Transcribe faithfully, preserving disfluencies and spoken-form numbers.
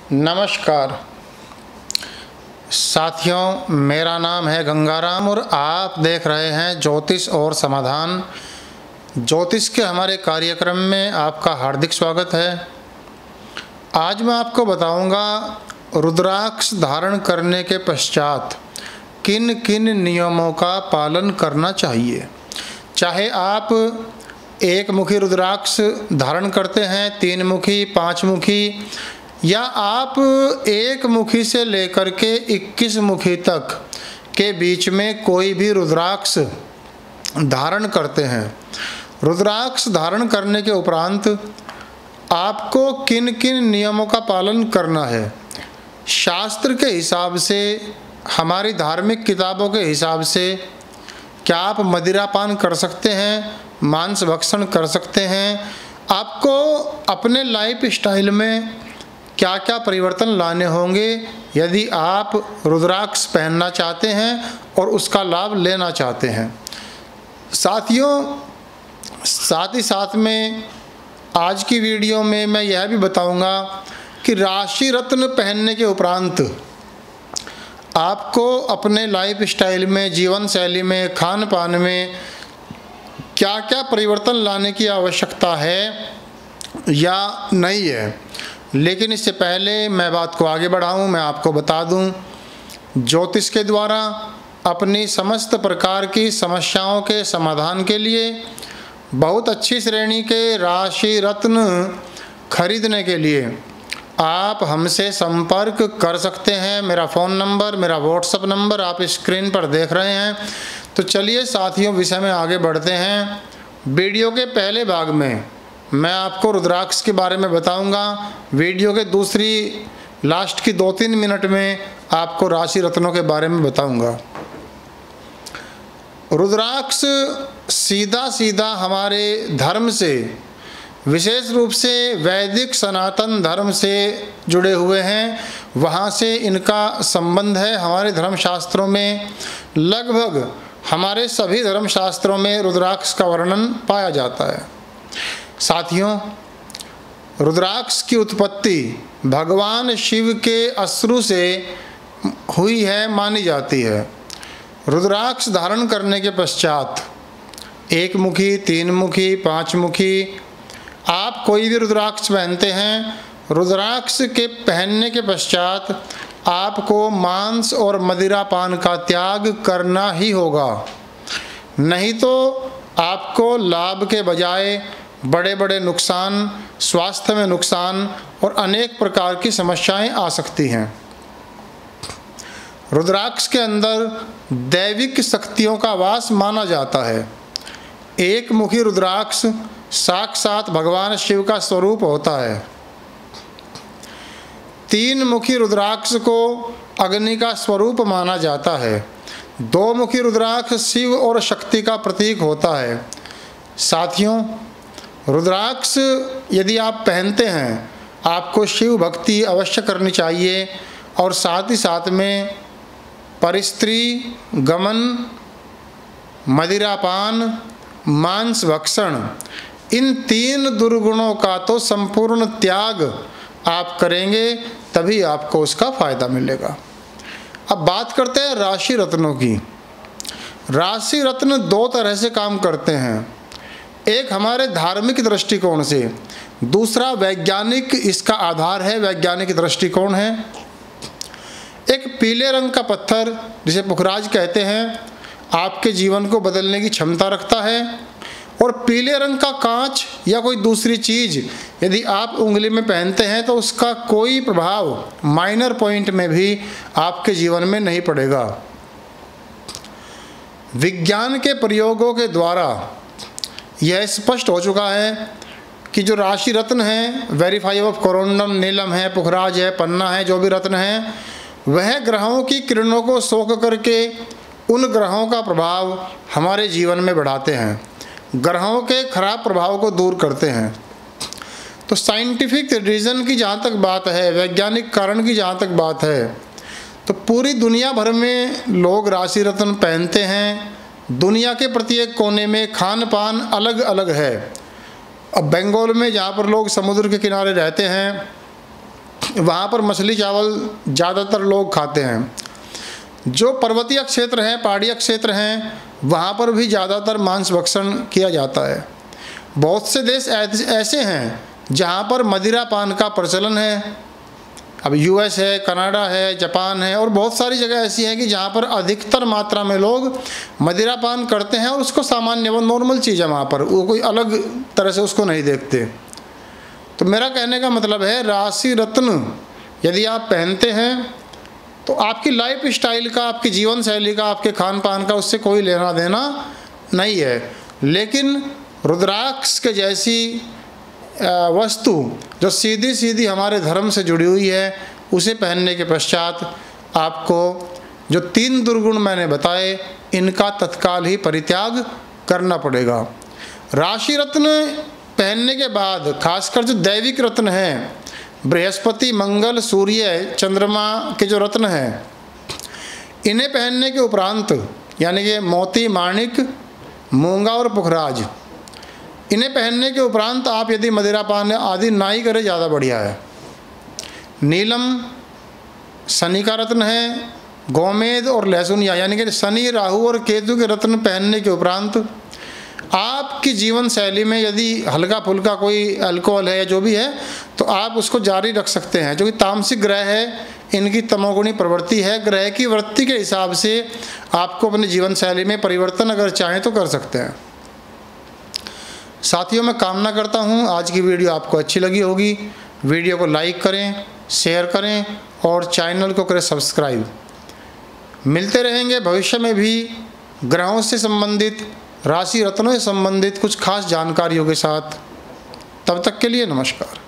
नमस्कार साथियों, मेरा नाम है गंगाराम और आप देख रहे हैं ज्योतिष और समाधान। ज्योतिष के हमारे कार्यक्रम में आपका हार्दिक स्वागत है। आज मैं आपको बताऊंगा रुद्राक्ष धारण करने के पश्चात किन किन नियमों का पालन करना चाहिए। चाहे आप एक मुखी रुद्राक्ष धारण करते हैं, तीन मुखी, पाँच मुखी, या आप एक मुखी से लेकर के इक्कीस मुखी तक के बीच में कोई भी रुद्राक्ष धारण करते हैं। रुद्राक्ष धारण करने के उपरांत आपको किन किन नियमों का पालन करना है। शास्त्र के हिसाब से, हमारी धार्मिक किताबों के हिसाब से, क्या आप मदिरापान कर सकते हैं, मांस भक्षण कर सकते हैं। आपको अपने लाइफ स्टाइल में क्या क्या परिवर्तन लाने होंगे यदि आप रुद्राक्ष पहनना चाहते हैं और उसका लाभ लेना चाहते हैं। साथियों, साथ ही साथ में आज की वीडियो में मैं यह भी बताऊंगा कि राशि रत्न पहनने के उपरांत आपको अपने लाइफ स्टाइल में, जीवन शैली में, खान पान में क्या क्या परिवर्तन लाने की आवश्यकता है या नहीं है। लेकिन इससे पहले मैं बात को आगे बढ़ाऊं, मैं आपको बता दूं, ज्योतिष के द्वारा अपनी समस्त प्रकार की समस्याओं के समाधान के लिए बहुत अच्छी श्रेणी के राशि रत्न खरीदने के लिए आप हमसे संपर्क कर सकते हैं। मेरा फ़ोन नंबर, मेरा व्हाट्सएप नंबर आप स्क्रीन पर देख रहे हैं। तो चलिए साथियों, विषय में आगे बढ़ते हैं। वीडियो के पहले भाग में मैं आपको रुद्राक्ष के बारे में बताऊंगा। वीडियो के दूसरी लास्ट की दो तीन मिनट में आपको राशि रत्नों के बारे में बताऊंगा। रुद्राक्ष सीधा सीधा हमारे धर्म से, विशेष रूप से वैदिक सनातन धर्म से जुड़े हुए हैं। वहाँ से इनका संबंध है। हमारे धर्मशास्त्रों में, लगभग हमारे सभी धर्मशास्त्रों में रुद्राक्ष का वर्णन पाया जाता है। साथियों, रुद्राक्ष की उत्पत्ति भगवान शिव के अश्रु से हुई है मानी जाती है। रुद्राक्ष धारण करने के पश्चात एक मुखी, तीन मुखी, पाँच मुखी, आप कोई भी रुद्राक्ष पहनते हैं, रुद्राक्ष के पहनने के पश्चात आपको मांस और मदिरापान का त्याग करना ही होगा। नहीं तो आपको लाभ के बजाय बड़े बड़े नुकसान, स्वास्थ्य में नुकसान और अनेक प्रकार की समस्याएं आ सकती हैं। रुद्राक्ष के अंदर दैविक शक्तियों का वास माना जाता है। एक मुखी रुद्राक्ष साक्षात भगवान शिव का स्वरूप होता है। तीन मुखी रुद्राक्ष को अग्नि का स्वरूप माना जाता है। दो मुखी रुद्राक्ष शिव और शक्ति का प्रतीक होता है। साथियों, रुद्राक्ष यदि आप पहनते हैं, आपको शिव भक्ति अवश्य करनी चाहिए और साथ ही साथ में परिस्त्री गमन, मदिरापान, मांस भक्षण, इन तीन दुर्गुणों का तो संपूर्ण त्याग आप करेंगे, तभी आपको उसका फायदा मिलेगा। अब बात करते हैं राशि रत्नों की। राशि रत्न दो तरह से काम करते हैं। एक हमारे धार्मिक दृष्टिकोण से, दूसरा वैज्ञानिक इसका आधार है, वैज्ञानिक दृष्टिकोण है। एक पीले रंग का पत्थर, जिसे पुखराज कहते हैं, आपके जीवन को बदलने की क्षमता रखता है। और पीले रंग का कांच या कोई दूसरी चीज़ यदि आप उंगली में पहनते हैं तो उसका कोई प्रभाव माइनर पॉइंट में भी आपके जीवन में नहीं पड़ेगा। विज्ञान के प्रयोगों के द्वारा यह स्पष्ट हो चुका है कि जो राशि रत्न है, वेरीफाई ऑफ कोरोंडम, नीलम है, पुखराज है, पन्ना है, जो भी रत्न है, वह ग्रहों की किरणों को सोख करके उन ग्रहों का प्रभाव हमारे जीवन में बढ़ाते हैं, ग्रहों के खराब प्रभाव को दूर करते हैं। तो साइंटिफिक रीज़न की जहाँ तक बात है, वैज्ञानिक कारण की जहाँ तक बात है, तो पूरी दुनिया भर में लोग राशि रत्न पहनते हैं। दुनिया के प्रत्येक कोने में खान पान अलग अलग है। अब बंगाल में, जहाँ पर लोग समुद्र के किनारे रहते हैं, वहाँ पर मछली चावल ज़्यादातर लोग खाते हैं। जो पर्वतीय क्षेत्र हैं, पहाड़िया क्षेत्र हैं, वहाँ पर भी ज़्यादातर मांस भक्षण किया जाता है। बहुत से देश ऐसे हैं जहाँ पर मदिरा पान का प्रचलन है। अब यूएस है, कनाडा है, जापान है और बहुत सारी जगह ऐसी है कि जहाँ पर अधिकतर मात्रा में लोग मदिरा पान करते हैं और उसको सामान्य वो नॉर्मल चीज़ है, वहाँ पर वो कोई अलग तरह से उसको नहीं देखते। तो मेरा कहने का मतलब है, राशि रत्न यदि आप पहनते हैं तो आपकी लाइफ स्टाइल का, आपकी जीवन शैली का, आपके खान पान का उससे कोई लेना देना नहीं है। लेकिन रुद्राक्ष के जैसी वस्तु जो सीधी सीधी हमारे धर्म से जुड़ी हुई है, उसे पहनने के पश्चात आपको जो तीन दुर्गुण मैंने बताए, इनका तत्काल ही परित्याग करना पड़ेगा। राशि रत्न पहनने के बाद खासकर जो दैविक रत्न हैं, बृहस्पति, मंगल, सूर्य, चंद्रमा के जो रत्न हैं, इन्हें पहनने के उपरांत यानी कि मोती, माणिक, मूंगा और पुखराज, इन्हें पहनने के उपरांत आप यदि मदिरा पान आदि ना ही करें, ज़्यादा बढ़िया है। नीलम शनि का रत्न है। गोमेद और लहसुन यानी कि शनि, राहु और केतु के रत्न पहनने के उपरांत आपकी जीवन शैली में यदि हल्का फुल्का कोई अल्कोहल है या जो भी है, तो आप उसको जारी रख सकते हैं। जो कि तामसिक ग्रह है, इनकी तमोगुणी प्रवृत्ति है। ग्रह की वृत्ति के हिसाब से आपको अपने जीवन शैली में परिवर्तन अगर चाहें तो कर सकते हैं। साथियों, मैं कामना करता हूँ आज की वीडियो आपको अच्छी लगी होगी। वीडियो को लाइक करें, शेयर करें और चैनल को करें सब्सक्राइब। मिलते रहेंगे भविष्य में भी ग्रहों से संबंधित, राशि रत्नों से संबंधित कुछ खास जानकारियों के साथ। तब तक के लिए नमस्कार।